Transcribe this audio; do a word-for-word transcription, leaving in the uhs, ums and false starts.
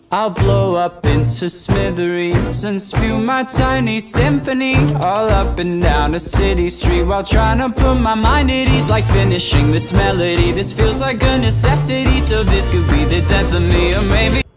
I'll blow up into smithereens and spew my tiny symphony all up and down a city street, while trying to put my mind at ease. Like finishing this melody, this feels like a necessity. So this could be the death of me, or maybe